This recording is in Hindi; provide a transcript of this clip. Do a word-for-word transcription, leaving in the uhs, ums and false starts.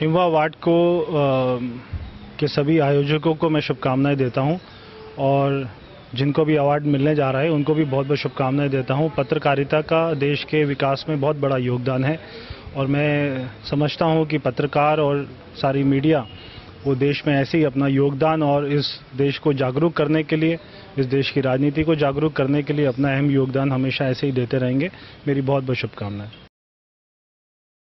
हिमवा अवार्ड को आ, के सभी आयोजकों को मैं शुभकामनाएं देता हूं और जिनको भी अवार्ड मिलने जा रहा है उनको भी बहुत बहुत शुभकामनाएं देता हूं। पत्रकारिता का देश के विकास में बहुत बड़ा योगदान है और मैं समझता हूं कि पत्रकार और सारी मीडिया वो देश में ऐसे ही अपना योगदान और इस देश को जागरूक करने के लिए, इस देश की राजनीति को जागरूक करने के लिए अपना अहम योगदान हमेशा ऐसे ही देते रहेंगे। मेरी बहुत बहुत शुभकामनाएं।